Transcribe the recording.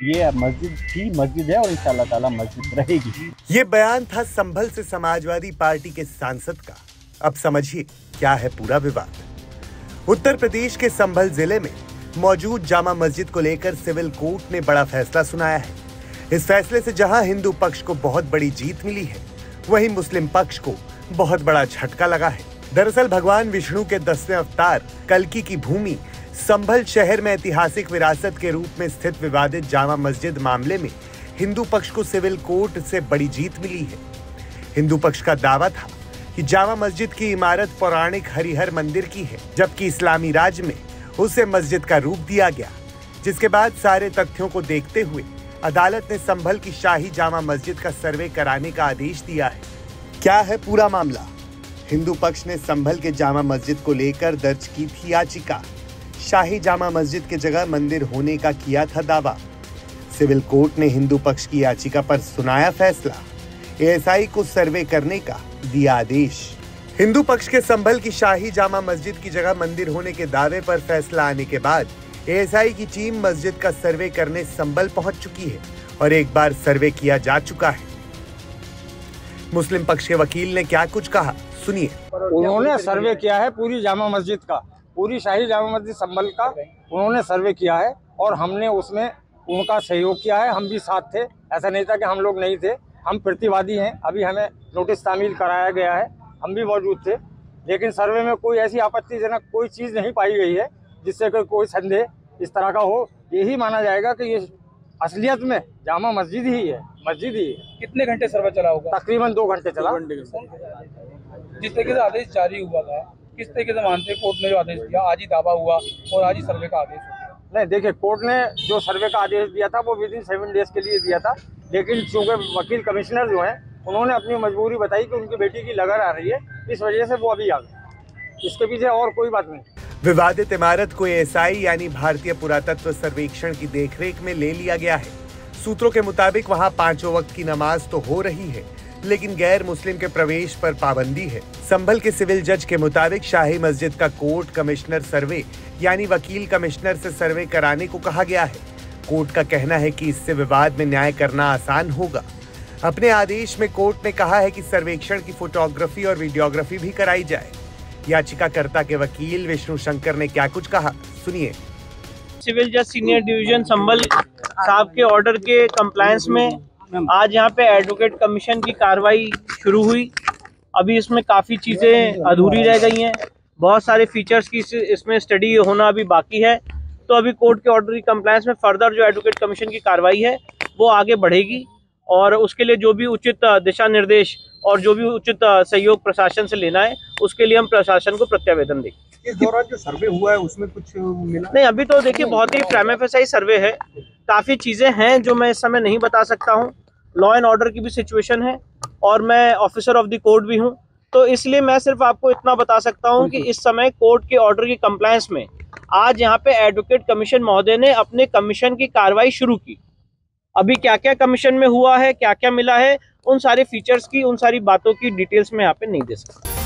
ये मस्जिद थी, मस्जिद है और इंशाअल्लाह ताला मस्जिद रहेगी। ये बयान था संभल से समाजवादी पार्टी के सांसद का। अब समझिए क्या है पूरा विवाद। उत्तर प्रदेश के संभल जिले में मौजूद जामा मस्जिद को लेकर सिविल कोर्ट ने बड़ा फैसला सुनाया है। इस फैसले से जहां हिंदू पक्ष को बहुत बड़ी जीत मिली है, वहीं मुस्लिम पक्ष को बहुत बड़ा झटका लगा है। दरअसल भगवान विष्णु के 10वें अवतार कल्कि की भूमि संभल शहर में ऐतिहासिक विरासत के रूप में स्थित विवादित जामा मस्जिद मामले में हिंदू पक्ष को सिविल कोर्ट से बड़ी जीत मिली है। हिंदू पक्ष का दावा था कि जामा मस्जिद की इमारत पौराणिक हरिहर मंदिर की है, जबकि इस्लामी राज में उसे मस्जिद का रूप दिया गया। जिसके बाद सारे तथ्यों को देखते हुए अदालत ने संभल की शाही जामा मस्जिद का सर्वे कराने का आदेश दिया है। क्या है पूरा मामला? हिंदू पक्ष ने संभल के जामा मस्जिद को लेकर दर्ज की थी याचिका। शाही जामा मस्जिद की जगह मंदिर होने का किया था दावा। सिविल कोर्ट ने हिंदू पक्ष की याचिका पर सुनाया फैसला। एएसआई को सर्वे करने का दिया आदेश। हिंदू पक्ष के संभल की शाही जामा मस्जिद की जगह मंदिर होने के दावे पर फैसला आने के बाद एएसआई की टीम मस्जिद का सर्वे करने संभल पहुंच चुकी है और एक बार सर्वे किया जा चुका है। मुस्लिम पक्ष के वकील ने क्या कुछ कहा, सुनिए। उन्होंने सर्वे किया है पूरी जामा मस्जिद का, पूरी शाही जामा मस्जिद संभल का उन्होंने सर्वे किया है और हमने उसमें उनका सहयोग किया है। हम भी साथ थे, ऐसा नहीं था कि हम लोग नहीं थे। हम प्रतिवादी हैं। अभी हमें नोटिस तामील कराया गया है, हम भी मौजूद थे। लेकिन सर्वे में कोई ऐसी आपत्तिजनक कोई चीज़ नहीं पाई गई है जिससे कोई संदेह इस तरह का हो। यही माना जाएगा कि ये असलियत में जामा मस्जिद ही है, मस्जिद ही है। कितने घंटे सर्वे चला होगा? तकरीबन 2 घंटे चला। जिस तरीके से आदेश जारी हुआ था, किस तरीके से मानते कोर्ट ने जो आदेश दिया, आज ही दावा हुआ और आज ही सर्वे का आदेश हुआ? नहीं, देखिए, कोर्ट ने जो सर्वे का आदेश दिया था वो विदिन 7 डेज के लिए दिया था। लेकिन चूंकि वकील कमिश्नर जो हैं उन्होंने अपनी मजबूरी बताई कि उनकी बेटी की लगन आ रही है, इस वजह से वो अभी आ गए। इसके पीछे और कोई बात नहीं। विवादित इमारत को एएसआई यानी भारतीय पुरातत्व सर्वेक्षण की देखरेख में ले लिया गया है। सूत्रों के मुताबिक वहां 5 वक्त की नमाज तो हो रही है, लेकिन गैर मुस्लिम के प्रवेश पर पाबंदी है। संभल के सिविल जज के मुताबिक शाही मस्जिद का कोर्ट कमिश्नर सर्वे यानी वकील कमिश्नर से सर्वे कराने को कहा गया है। कोर्ट का कहना है कि इससे विवाद में न्याय करना आसान होगा। अपने आदेश में कोर्ट ने कहा है कि सर्वेक्षण की फोटोग्राफी और वीडियोग्राफी भी कराई जाए। याचिकाकर्ता के वकील विष्णु शंकर ने क्या कुछ कहा, सुनिए। सिविल जज सीनियर डिवीजन संभल साहब के ऑर्डर के कंप्लायंस में आज यहाँ पे एडवोकेट कमीशन की कार्रवाई शुरू हुई। अभी इसमें काफ़ी चीज़ें अधूरी रह गई हैं, बहुत सारे फीचर्स की इसमें स्टडी होना अभी बाकी है। तो अभी कोर्ट के ऑर्डर की कंप्लायंस में फर्दर जो एडवोकेट कमीशन की कार्रवाई है वो आगे बढ़ेगी और उसके लिए जो भी उचित दिशा निर्देश और जो भी उचित सहयोग प्रशासन से लेना है उसके लिए हम प्रशासन को प्रत्यावेदन देंगे। इस दौरान जो सर्वे हुआ है उसमें कुछ मिला? नहीं, अभी तो देखिए बहुत ही प्राइमा फेसाई सर्वे है। काफ़ी चीज़ें हैं जो मैं इस समय नहीं बता सकता हूँ। लॉ एंड ऑर्डर की भी सिचुएशन है और मैं ऑफिसर ऑफ द कोर्ट भी हूँ, तो इसलिए मैं सिर्फ आपको इतना बता सकता हूँ कि इस समय कोर्ट के ऑर्डर की कंप्लायंस में आज यहाँ पे एडवोकेट कमीशन महोदय ने अपने कमीशन की कार्रवाई शुरू की। अभी क्या क्या कमीशन में हुआ है, क्या क्या मिला है, उन सारे फीचर्स की, उन सारी बातों की डिटेल्स में यहाँ पे नहीं दे सकता।